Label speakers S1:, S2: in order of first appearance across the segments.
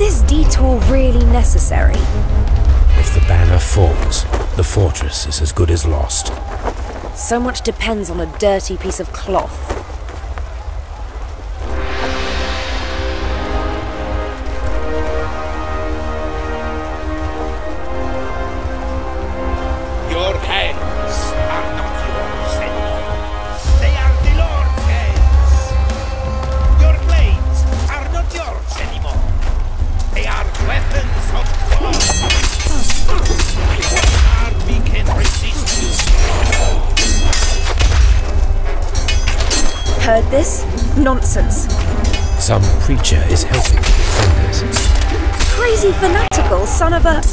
S1: this detour really necessary?
S2: If the banner falls, the fortress is as good as lost.
S1: So much depends on a dirty piece of cloth.
S3: Your hands are not yours anymore. They are the Lord's hands. Your blades are not yours anymore. They are weapons of God. What army can resist you?
S1: Heard this? Nonsense.
S2: Some preacher is helping the defenders.
S1: Crazy fanatical son of a...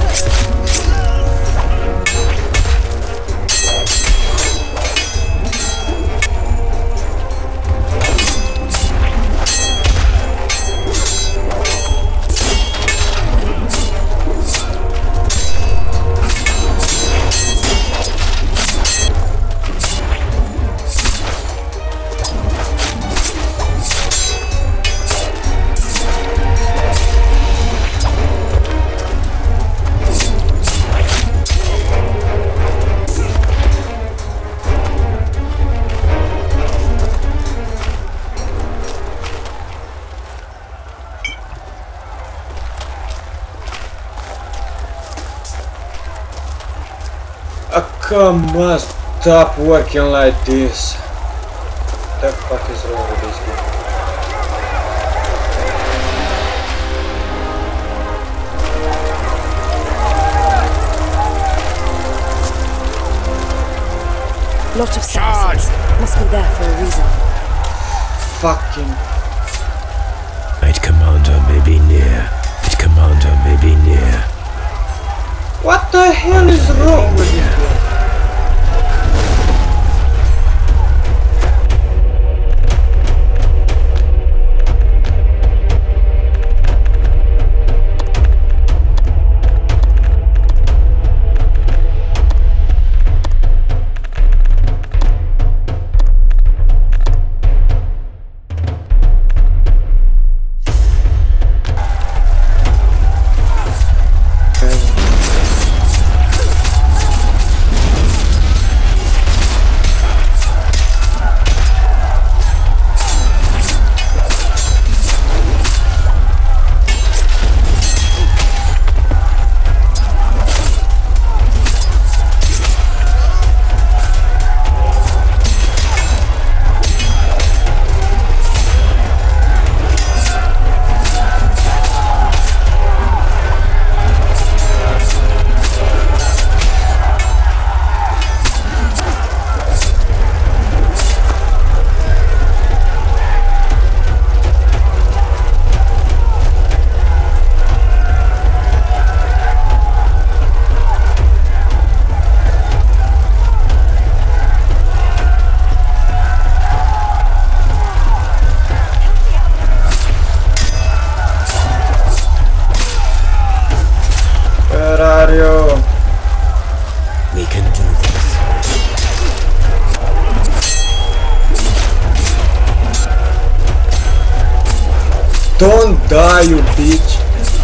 S4: Come on, stop working like this. What the fuck is wrong with this game?
S1: Lot of Saracens. Must be there for a reason.
S4: Fucking...
S2: Knight Commander may be near. Knight Commander may be near.
S4: What the hell is wrong with this game?
S2: We can do this.
S4: Don't die, you bitch!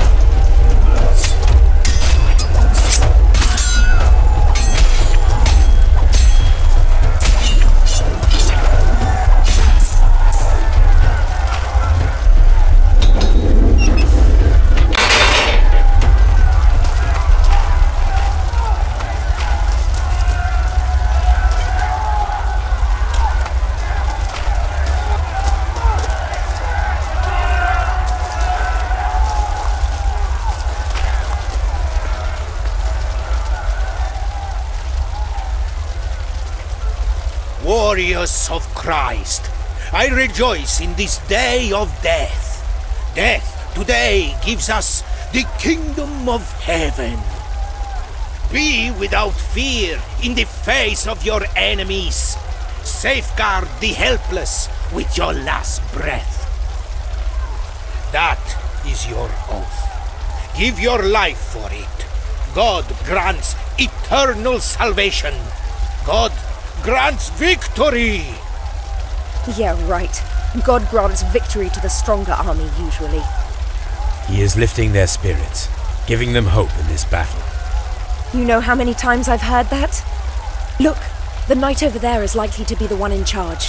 S3: Warriors of Christ, I rejoice in this day of death. Death today gives us the kingdom of heaven. Be without fear in the face of your enemies. Safeguard the helpless with your last breath. That is your oath. Give your life for it. God grants eternal salvation. God grants victory!
S1: Yeah, right. God grants victory to the stronger army, usually.
S2: He is lifting their spirits, giving them hope in this battle.
S1: You know how many times I've heard that? Look, the knight over there is likely to be the one in charge.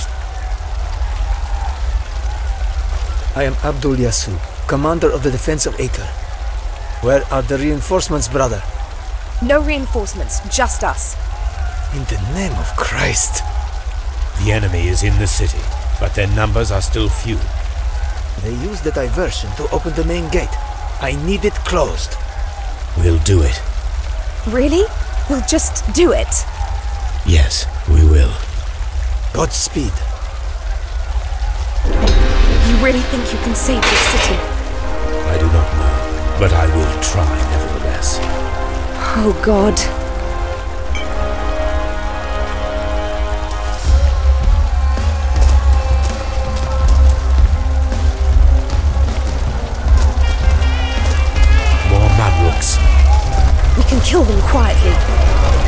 S5: I am Abdul Yasu, commander of the defense of Acre. Where are the reinforcements, brother?
S1: No reinforcements, just us.
S5: In the name of Christ.
S2: The enemy is in the city, but their numbers are still few.
S5: They used the diversion to open the main gate. I need it closed.
S2: We'll do it.
S1: Really? We'll just do it?
S2: Yes, we will.
S5: Godspeed.
S1: You really think you can save this city?
S2: I do not know, but I will try nevertheless.
S1: Oh, God.
S2: More Mamluks.
S1: We can kill them quietly.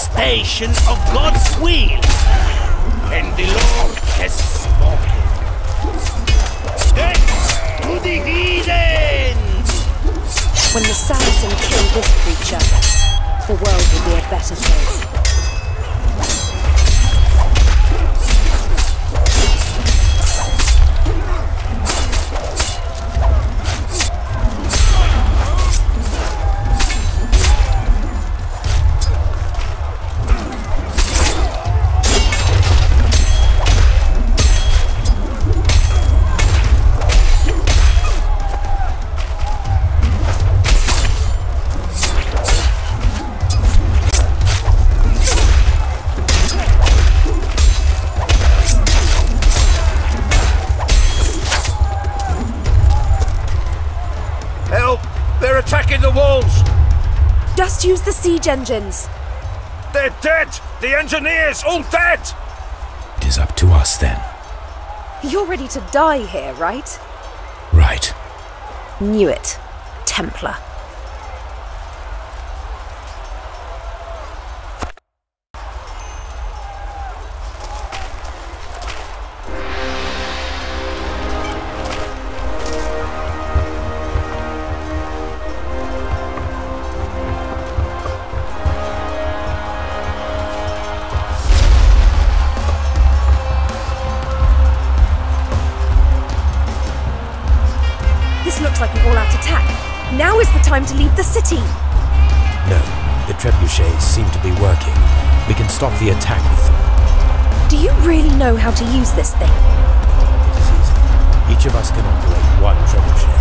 S3: manifestation of God's will. And the Lord has spoken. Death to the heathens!
S1: When the Saracen killed this creature, the world will be a better place.
S6: Attacking the walls!
S1: Just use the siege engines.
S6: They're dead! The engineers, all dead!
S2: It is up to us then.
S1: You're ready to die here, right?
S2: Right.
S1: Knew it. Templar. This looks like an all-out attack. Now is the time to leave the city.
S2: No, the trebuchets seem to be working. We can stop the attack with them.
S1: Do you really know how to use this thing?
S2: It is easy. Each of us can operate one trebuchet.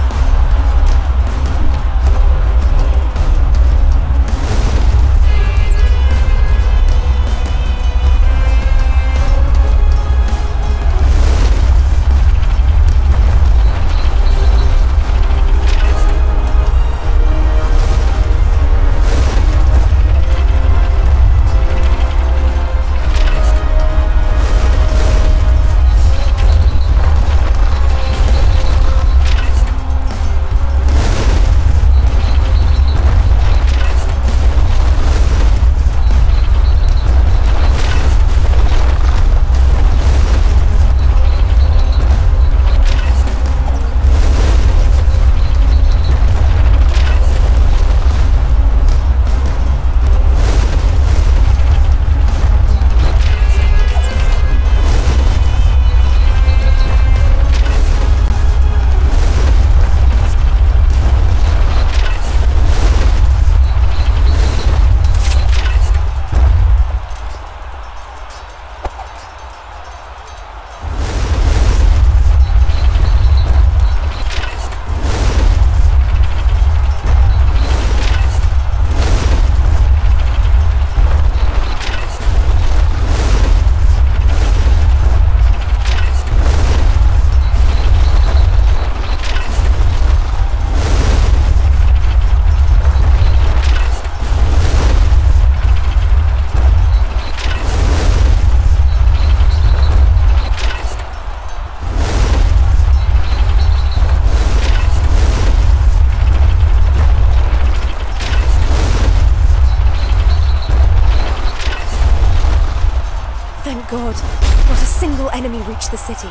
S1: Thank God, not a single enemy reached the city.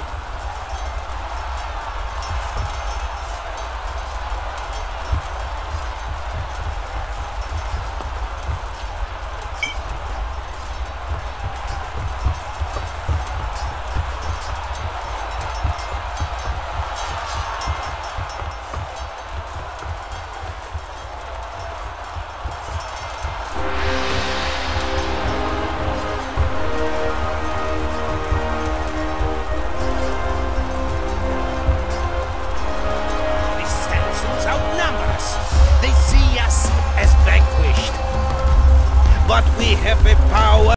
S3: But we have a power